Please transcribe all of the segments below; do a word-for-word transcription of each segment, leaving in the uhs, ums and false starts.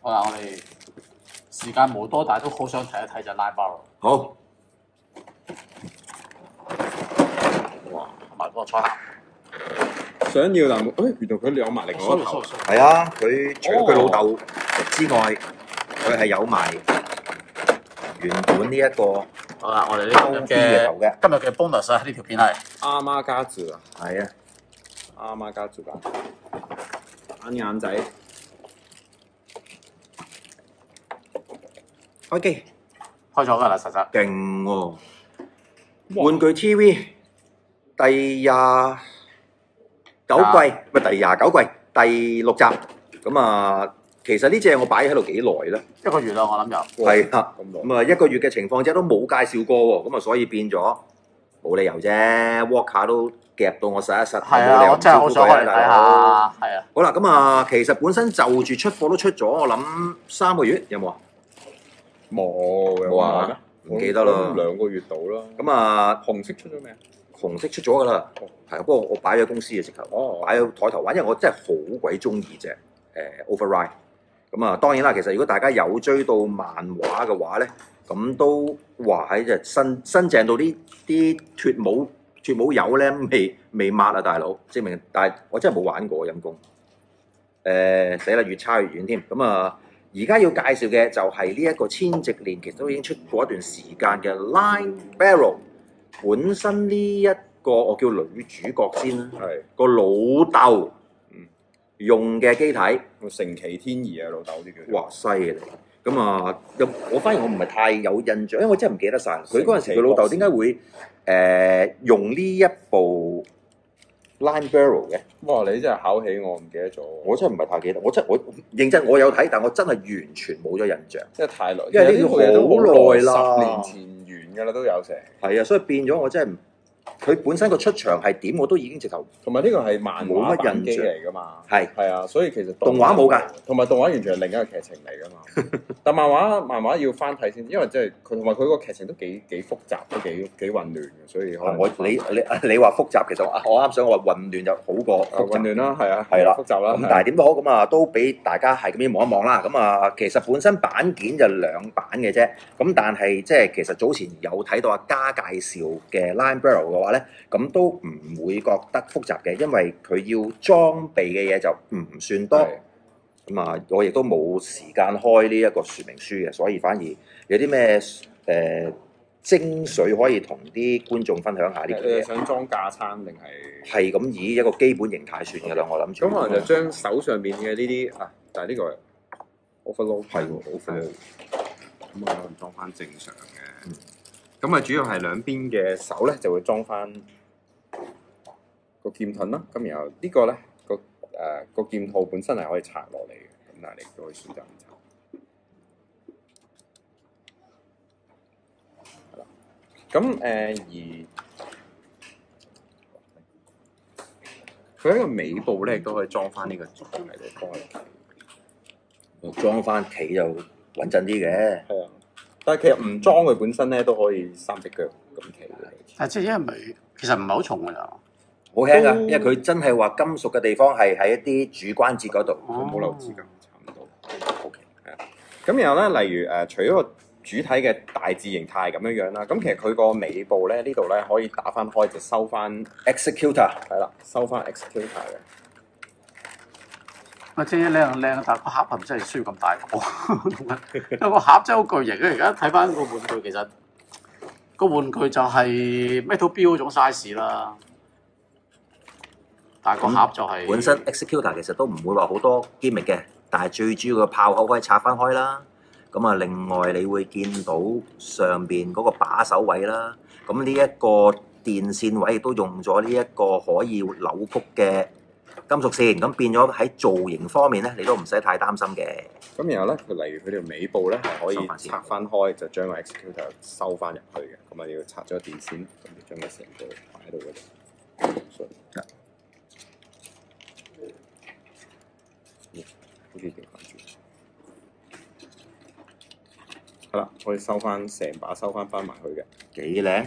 好啦，我哋時間冇多，但係都好想睇一睇隻 Line Barrel。 好， 哇，同埋嗰個彩盒。 想要但冇，誒原來佢有埋另外一個頭。 係啊，佢除咗佢老豆之外，佢係有埋原本呢一個好啦，我哋呢今日嘅頭嘅今日嘅 bonus 啊，呢條片係阿媽家族啊， 係啊， 阿媽家族啊，眼眼仔。 開機開咗㗎啦，實實。 勁喎！玩具 T V 第廿九季，唔係第廿九季第六集。咁啊，其實呢隻我擺喺度幾耐咧？ 一個月啦，我諗有。 係啦， 咁耐咁啊一個月嘅情況之下都冇介紹過喎，咁啊所以變咗冇理由啫。Walker 都夾到我實一實， 係啊，我真係好想去睇下。係啊。 好啦，咁啊其實本身就住出貨都出咗，我諗三個月有冇啊？ 冇冇啊，唔記得啦。 兩個月到啦。 咁啊， 紅色出咗未啊？ 紅色出咗㗎啦，係啊，不過我擺咗公司嘅直頭， 哦擺喺台頭玩，因為我真係好鬼中意隻誒 Override。咁啊，當然啦，其實如果大家有追到漫畫嘅話咧，咁都話喺隻新新淨到啲啲脱帽脱帽油咧未未抹啊，大佬，證明，但係我真係冇玩過陰公。誒死啦，越差越遠添。咁啊，而家要介紹嘅就係呢一個千夕年，其實都已經出過一段時間嘅 Line Barrel。本身呢一個我叫女主角先啦， 係個老豆嗯用嘅機體， 成奇天兒啊，老豆啲叫。 哇犀利！咁啊，又我反而我唔係太有印象，因為我真係唔記得晒。佢嗰陣時佢老豆點解會誒、呃、用呢一部 Line Barrel 嘅？ 哇！你真係考起我，唔記得咗。 我真係唔係太記得，我真我認真我有睇，但我真係完全冇咗印象。 即係太耐， 因為呢個套嘢都好耐啦十年前完㗎啦，都有成。 係啊，所以變咗我真係唔。佢本身個出場係點，我都已經直頭同埋呢個係漫畫冇乜版機印象嚟㗎嘛， 係係啊，所以其實動畫冇㗎， 同埋動畫完全係另一個劇情嚟㗎嘛。但漫畫漫畫要翻睇先，因為即係佢同埋佢個劇情都幾幾複雜，都幾幾混亂嘅，所以可能我你你你話複雜，其實我我啱想我話混亂就好過啊複雜。 混亂啦，係啊， 係啦複雜啦。 咁但係點都好，咁啊都俾大家係咁樣望一望啦。咁啊，其實本身版件就兩版嘅啫。咁但係即係其實早前有睇到阿嘉介紹嘅 Line Barrel 嘅話咧，咁都唔會覺得複雜嘅，因為佢要裝備嘅嘢就唔算多。咁啊，我亦都冇時間開呢一個說明書嘅，所以反而有啲咩誒精髓可以同啲觀眾分享下呢件你係嘢。 想裝架撐定係？ 係咁以一個基本形態算㗎啦，我諗住。 咁可能就將手上邊嘅呢啲啊，但係呢個 overload 係喎，overload 咁我可能裝翻正常嘅。咁啊，主要係兩邊嘅手咧就會裝翻個劍盾啦。咁然後呢個咧個誒個劍套本身係可以拆落嚟嘅，咁但係你都可以選擇唔拆。係啦。咁誒、呃、而佢喺個尾部咧，亦都可以裝翻呢個軸喺度幫佢企。 我裝翻企就穩陣啲嘅。 係啊，但係其實唔裝佢本身咧都可以三隻腳咁企嘅。 但係即係因為其實唔係好重㗎咋。 好輕噶， 都因為佢真係話金屬嘅地方係喺一啲主關節嗰度。 哦冇漏紙咁差唔多。O K，係啊。咁然後咧，例如誒、呃，除咗個主體嘅大致形態咁樣樣啦，咁其實佢個尾部咧呢度咧可以打翻開就收翻 Executor 係啦，收翻 executor 嘅。 啊，即係靚靚，但係個盒係咪真係需要咁大個？因為個盒真係好巨型嘅。而家睇翻個玩具，其實個玩具就係 Metal Build 嗰種 size 啦。但係個盒就係、 本身 Executor 其實都唔會話好多 gimmick 嘅，但係最主要嘅炮口可以拆翻開啦。咁啊，另外你會見到上邊嗰個把手位啦。咁呢一個電線位亦都用咗呢一個可以扭曲嘅金屬線，咁變咗喺造型方面咧，你都唔使太擔心嘅。 咁然後咧，佢例如佢條尾部咧係可以收返先拆翻開，就將個 executor 收翻入去嘅。咁啊要拆咗電線，咁就將佢成個擺喺度嗰度。好似調翻轉。係啦，可以收翻成把收翻翻埋去嘅。 幾靚？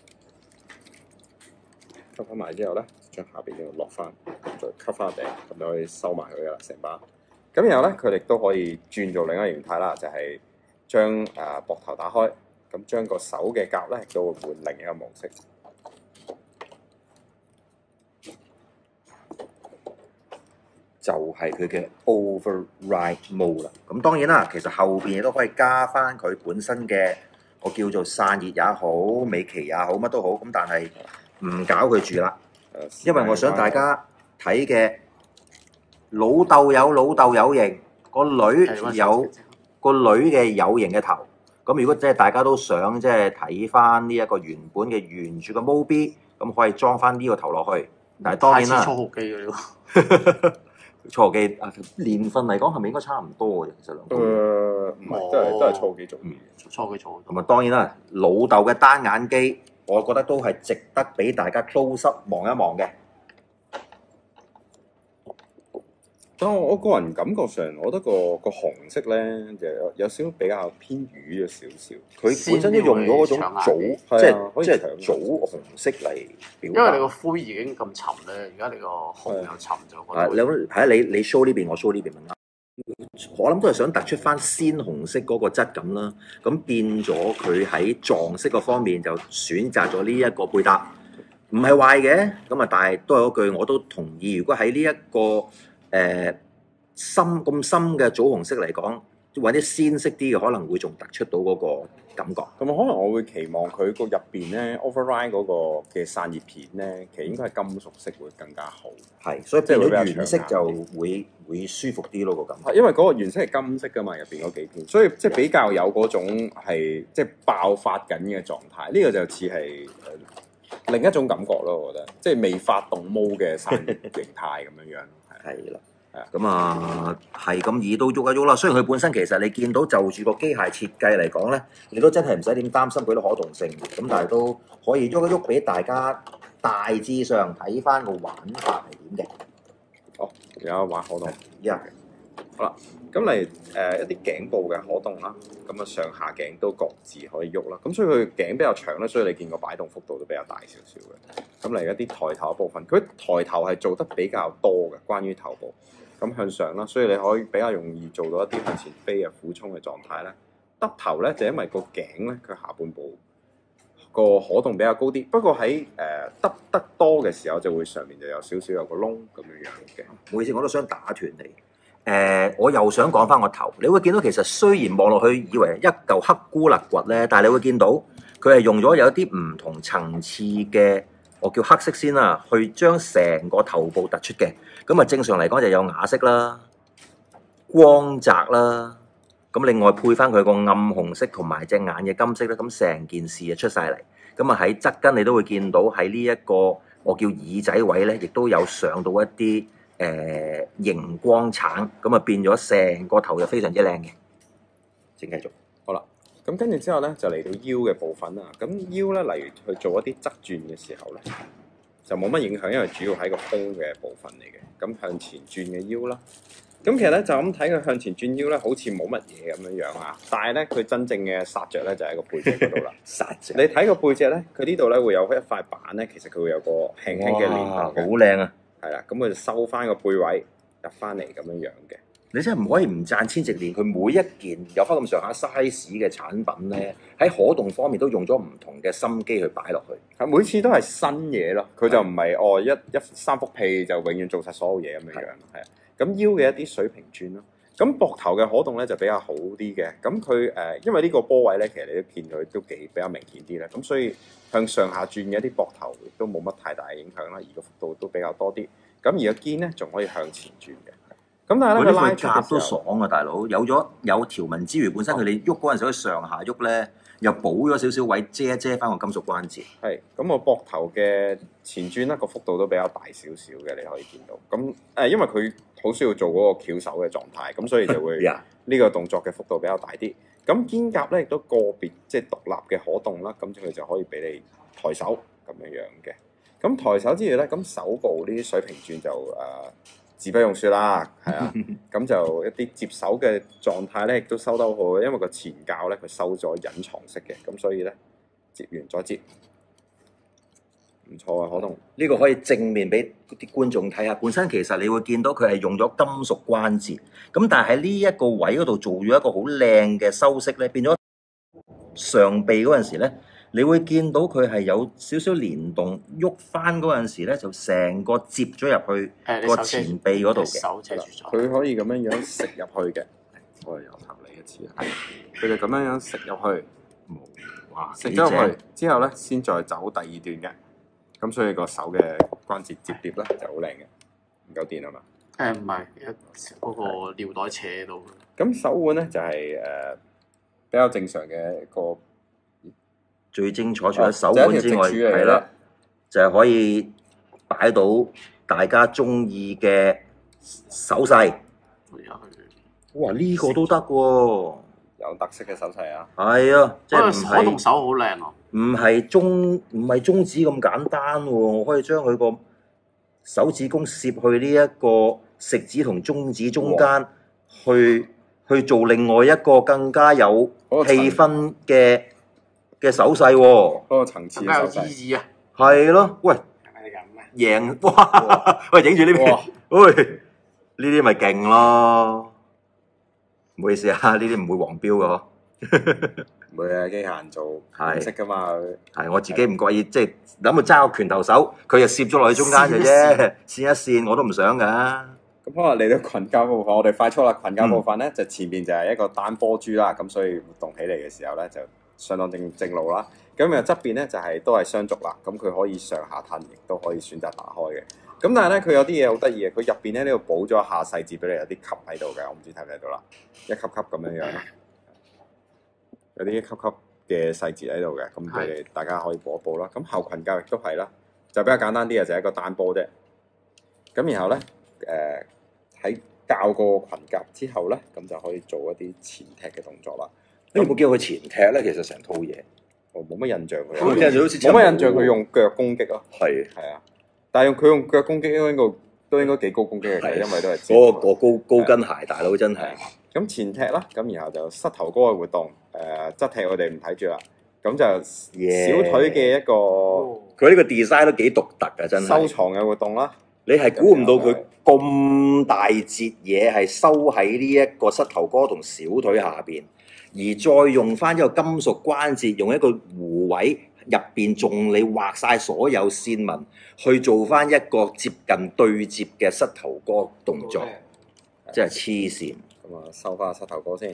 吸翻埋之後咧，將下邊呢度落翻，再吸翻頂，咁就可以收埋佢噶啦，成把。 咁然後咧，佢哋都可以轉做另一個形態啦，就係將誒膊頭打開，咁將個手嘅甲咧亦都會換另一個模式。 就係佢嘅 override mode 啦。咁當然啦，其實後邊亦都可以加翻佢本身嘅我叫做散熱也好、尾旗也好，乜都好。咁但係唔搞佢住啦，因為我想大家睇嘅老豆有老豆有型，個女有個女嘅有型嘅頭。咁如果即係大家都想即係睇翻呢一個原本嘅原著嘅 Mobi，咁可以裝翻呢個頭落去。但係當然啦， 初號機嘅喎。 初機啊，年份嚟講係咪應該差唔多嘅？其實兩個， 誒唔係，都係都係初機做。 嗯， 初機做。 咁啊，當然啦，老豆嘅單眼機，我覺得都係值得俾大家 close up 望一望嘅。 但我我個人感覺上，我覺得個個紅色咧，就有有少少比較偏瘀咗少少。 佢本身都用咗嗰種棗，即係即係棗紅色嚟表達。 因為你個灰已經咁沉咧，而家你個紅又沉咗。 係你係啊，你你 show 呢邊，我 show 呢邊咪啱。我諗都係想突出翻鮮紅色嗰個質感啦。咁變咗佢喺撞色嗰方面就選擇咗呢一個配搭，唔係壞嘅。咁啊，但係都係嗰句，我都同意。如果喺呢一個誒、呃、深咁深嘅棗紅色嚟講，或者鮮色啲嘅可能會仲突出到嗰個感覺。 咁可能我會期望佢個入邊咧 override 嗰個嘅散熱片咧，其實應該係金屬色會更加好。 係，所以變咗原色就會會舒服啲咯個感覺。 因為嗰個原色係金色噶嘛，入邊嗰幾片，所以即係比較有嗰種係即係爆發緊嘅狀態。呢、這個就似係、呃、另一種感覺咯，我覺得即係未發動毛嘅散熱形態咁樣樣。 係啦，咁啊係咁易都喐一喐啦。雖然佢本身其實你見到就住個機械設計嚟講咧，你都真係唔使點擔心佢啲可動性。咁但係都可以喐一喐俾大家大致上睇翻個玩法係點嘅。 哦，有玩可動， 一樣嘅。 好啦，咁嚟誒一啲頸部嘅可動啦，咁啊上下頸都各自可以喐啦。咁所以佢頸比較長咧，所以你見個擺動幅度都比較大少少嘅。咁嚟一啲抬頭嘅部分，佢抬頭係做得比較多嘅，關於頭部。咁向上啦，所以你可以比較容易做到一啲向前飛嘅俯衝嘅狀態咧。耷頭咧就因為個頸咧，佢下半部個可動比較高啲。不過喺誒耷得多嘅時候，就會上面就有少少有個窿咁樣樣嘅。 唔好意思，我都想打斷你。誒、呃，我又想講翻個頭，你會見到其實雖然望落去以為一嚿黑菇肋骨咧，但係你會見到佢係用咗有啲唔同層次嘅，我叫黑色先啦，去將成個頭部突出嘅。咁啊，正常嚟講就有啞色啦、光澤啦，咁另外配翻佢個暗紅色同埋隻眼嘅金色咧，咁成件事就出晒嚟。咁啊喺側跟你都會見到喺呢一個我叫耳仔位咧，亦都有上到一啲誒熒光橙，咁啊變咗成個頭就非常之靚嘅。請繼續。 好啦，咁跟住之後咧就嚟到腰嘅部分啦。咁腰咧，例如去做一啲側轉嘅時候咧，就冇乜影響，因為主要喺個胸嘅部分嚟嘅。咁向前轉嘅腰啦，咁其實咧就咁睇佢向前轉腰咧，好似冇乜嘢咁樣樣啊。但係咧，佢真正嘅殺着咧就喺個背脊嗰度啦。殺着。你睇個背脊咧，佢呢度咧會有一塊板咧，其實佢會有個輕輕嘅裂痕。 好靚啊！ 係啦，咁佢就收翻個背位入翻嚟咁樣樣嘅。 你真係唔可以唔讚千直連，佢每一件有翻咁上下 size 嘅產品咧，喺可動方面都用咗唔同嘅心機去擺落去。 係每次都係新嘢咯，佢就唔係哦一一三幅屁就永遠做晒所有嘢咁樣樣。係啊，咁腰嘅一啲水平轉咯，咁膊頭嘅可動咧就比較好啲嘅。咁佢誒，因為呢個波位咧，其實你都見佢都幾比較明顯啲咧。咁所以向上下轉嘅一啲膊頭亦都冇乜太大嘅影響啦，而個幅度都比較多啲。咁而個肩咧仲可以向前轉嘅。咁但係咧，佢拉夾都爽啊，大佬！有咗有條紋之餘，本身佢哋喐嗰陣時可以上下喐咧，又補咗少少位遮一遮翻個金屬關節。係，咁我膊頭嘅前轉咧個幅度都比較大少少嘅，你可以見到。咁誒、呃，因為佢好需要做嗰個翹手嘅狀態，咁所以就會呢個動作嘅幅度比較大啲。咁肩胛咧亦都個別即係獨立嘅可動啦，咁佢就可以俾你抬手咁樣樣嘅。咁抬手之餘咧，咁手部呢啲水平轉就誒。呃自不用説啦，係啊，咁就一啲接手嘅狀態咧，亦都收得好好，因為個前教咧佢收咗隱藏式嘅，咁所以咧接完再接，咁錯啊，可動。 呢個可以正面俾啲觀眾睇下。本身其實你會見到佢係用咗金屬關節，咁但係喺呢一個位嗰度做咗一個好靚嘅修飾咧，變咗上臂嗰陣時咧，你會見到佢係有少少連動，喐翻嗰陣時咧，就成個接咗入去個前臂嗰度嘅。 手遮住咗。 佢可以咁樣樣食入去嘅，我哋由頭嚟一次啊。佢就咁樣樣食入去，哇！食咗入去之後咧，先再走第二段嘅。咁所以個手嘅關節摺疊咧就好靚嘅，唔夠電啊嘛。 誒唔係，嗰個尿袋扯到。 咁手腕咧就係、是、誒、呃、比較正常嘅一個最精彩，除咗手腕之外，係啦、哦，就係、是、可以擺到大家中意嘅手勢。哇！呢、這個都得喎， 有特色嘅手勢啊。 係啊，即係唔係可動手好靚啊！ 唔係中唔係中指咁簡單喎，我可以將佢個手指公攝去呢一個食指同中指中間，去去做另外一個更加有氣氛嘅嘅手勢喎。 嗰個層次嘅手勢。 有意義啊！ 係咯，喂，贏哇！喂，影住呢邊，喂，呢啲咪勁咯。唔好意思啊，呢啲唔會黃標嘅嗬。 唔會啊，機械人做唔識噶嘛佢。 係我自己唔覺意，即係諗住揸個拳頭手，佢就攝咗落去中間嘅啫，線一線我都唔想噶。 咁可能嚟到群交部分，我哋快速啦。群交部分咧、嗯、就前面就係一個單波珠啦，咁所以活動起嚟嘅時候咧就相當正正路啦。咁又側邊咧就係、是、都係雙軸啦，咁佢可以上下褪，亦都可以選擇打開嘅。咁但係咧佢有啲嘢好得意嘅，佢入邊咧呢度補咗一下細節俾你，有啲級喺度嘅，我唔知睇唔睇到啦，一級級咁樣樣。有啲一級級嘅細節喺度嘅，咁佢哋大家可以補一補啦。咁後裙教亦都係啦，就比較簡單啲嘅，就係、是、一個單波啫。咁然後咧，誒、呃、喺教過裙甲之後咧，咁就可以做一啲前踢嘅動作啦。 你有冇見過佢前踢咧？其實成套嘢， 我冇乜印象佢。 冇乜印象佢用腳攻擊咯。係係啊，但係用佢用腳攻擊應該個都應該幾高攻擊嘅，因為都係嗰個高高跟鞋大佬真係。 咁前踢啦，咁然後就膝頭哥嘅活動，誒、呃、側踢我哋唔睇住啦，咁就小腿嘅一個， 佢呢、yeah. 個 design 都幾獨特嘅，真係收藏嘅活動啦。 你係估唔到佢咁大截嘢係收喺呢一個膝頭哥同小腿下邊，而再用翻一個金屬關節，用一個弧位入邊仲你畫晒所有線紋，去做翻一個接近對接嘅膝頭哥動作，真係黐線。 咁啊，收翻膝頭哥先。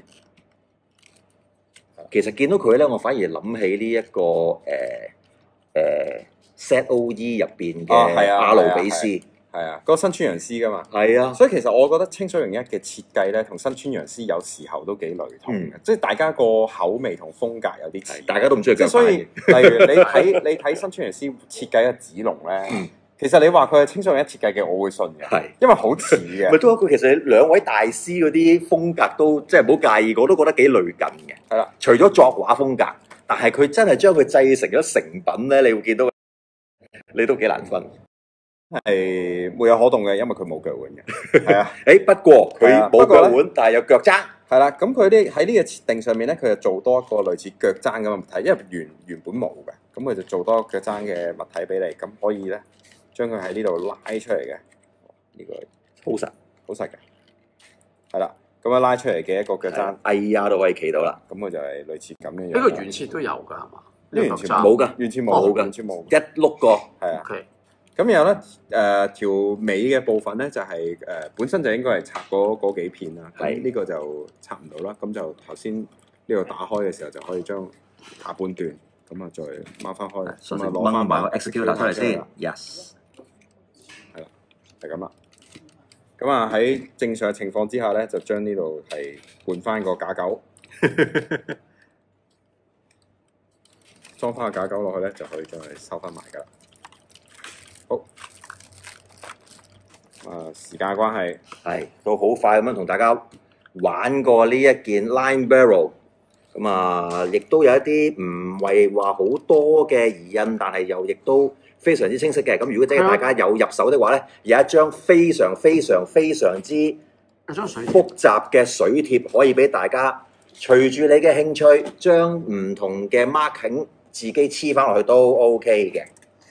其實見到佢咧，我反而諗起呢、這、一個誒誒 set O E 入邊嘅阿魯比斯， 係啊，嗰個新川洋司噶嘛。 係啊， 所以其實我覺得清水零一嘅設計咧，同新川洋司有時候都幾雷同嘅，即係大家個口味同風格有啲似， 大家都唔中意腳。 所以例如你睇你睇新川洋司設計嘅子龍咧。嗯其實你話佢係清水零一設計嘅，我會信嘅，係因為好似嘅。 咪都一個其實兩位大師嗰啲風格都即係唔好介意，我都覺得幾類近嘅。係啦，除咗作畫風格，但係佢真係將佢製成咗成品咧，你會見到你都幾難分。 係沒有可動嘅，因為佢冇腳腕嘅。係啊， 誒不過佢冇腳腕，但係有腳踭。 係啦，咁佢啲喺呢個設定上面咧，佢就做多一個類似腳踭咁嘅物體，因為原原本冇嘅，咁佢就做多腳踭嘅物體俾你，咁可以咧。將佢喺呢度拉出嚟嘅，呢、這個好實好實嘅，係啦，咁樣拉出嚟嘅一個腳踭， 哎呀都可以企到啦。 咁佢就係類似咁樣樣。 呢個原設都有㗎係嘛？ 呢個原設冇㗎， 原設冇㗎， 完全冇，一碌過係啊。咁然後咧，誒、呃、條尾嘅部分咧就係、是、誒、呃、本身就應該係拆嗰嗰幾片啦。係呢個就拆唔到啦。咁就頭先呢度打開嘅時候就可以將下半段咁啊再掹翻開，咁啊攞翻埋個 executor 出嚟先。Yes。係咁啦，咁啊喺正常嘅情況之下咧，就將呢度係換翻個架構，裝翻個架構落去咧，就可以將佢收翻埋噶啦。好，啊時間關係， 係都好快咁樣同大家玩過呢一件 Line Barrel， 咁啊亦都有一啲唔係話好多嘅疑印，但係又亦都非常之清晰嘅，咁如果真係大家有入手的話咧，有一張非常非常非常之複雜嘅水貼，可以俾大家隨住你嘅興趣，將唔同嘅 marking 自己黐翻落去都 OK 嘅。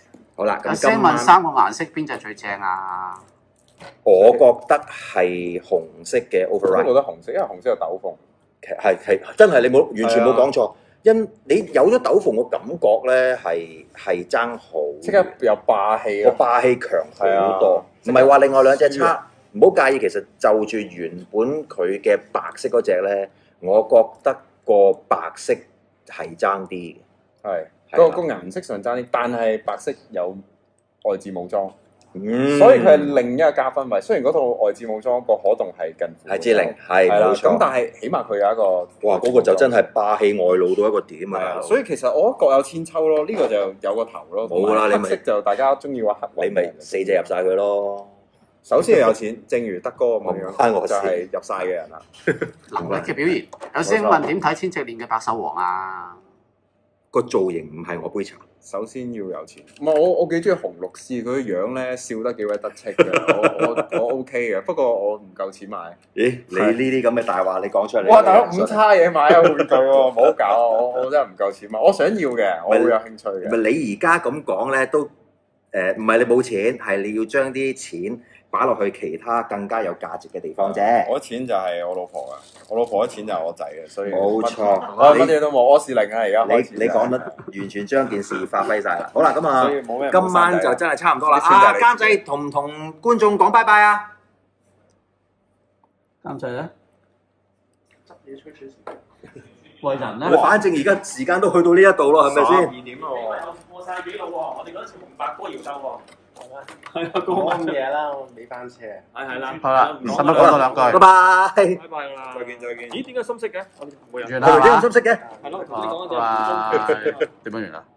好啦， 有聲問咁今晚三個顏色邊隻最正啊？ 我覺得係紅色嘅我都覺 override， 得紅色，因為紅色有斗篷。 其實係係真係你冇完全冇講錯，因你有咗斗篷個感覺咧係係爭好， 即刻有霸氣啊！ 個霸氣強好多，唔係啊係話另外兩隻差，唔好介意。其實就住原本佢嘅白色嗰隻咧，我覺得個白色係爭啲嘅。 係係啦個個顏色上爭啲，但係白色有外置武裝， 嗯， 所以佢係另一個加分位。雖然嗰套外置武裝個可動係近乎係之零，係係啦， 冇錯。 咁但係起碼佢有一個哇，嗰個就真係霸氣外露到一個點啊！ 係啊， 大佬所以其實我覺得各有千秋咯。呢個就有個頭咯， 冇㗎啦你咪黑色就大家中意話黑， 你咪四隻入晒佢咯。 首先係有錢，正如德哥咁樣唔關我事就係入晒嘅人啦。 能力嘅表現。有師兄問點睇千隻鏈嘅百獸王啊？ 個造型唔係我杯茶。 首先要有錢，唔係我我幾中意紅綠絲，佢個樣咧笑得幾鬼得戚嘅，我我我 OK 嘅，不過我唔夠錢買。 咦？你呢啲咁嘅大話你講出嚟？ 哇！大佬五叉嘢買啊玩具喎，唔好搞啊！我我真係唔夠錢買，我想要嘅，我會有興趣嘅。 咪你而家咁講咧，都誒唔係你冇錢，係你要將啲錢擺落去其他更加有價值嘅地方啫。 我啲錢就係我老婆啊，我老婆啲錢就係我仔嘅，所以冇錯我乜嘢都冇，我是零啊！而家你開始你講得完全將件事發揮晒啦。好啦，咁啊所以冇咩， 今晚就真係差唔多啦。 啲錢就係啊， 你監製同唔同觀眾講拜拜啊？ 監製咧， 執嘢吹水時。 為人咧喂，反正而家時間都去到呢一度咯，係咪先？ 二點因為我過晒幾度喎，我哋嗰陣時同白哥搖鬥喎。 係啊， 講嘢啦，我尾班車。 係係啦， 好啦， 唔使唔使講多兩句？ 拜拜。 拜拜啦， 再見再見。 咦？點解深色嘅？我哋冇人完係咪啲咁啦深色嘅？ 係咯，同你講嗰係嘛？ 隻唔中點樣完啦？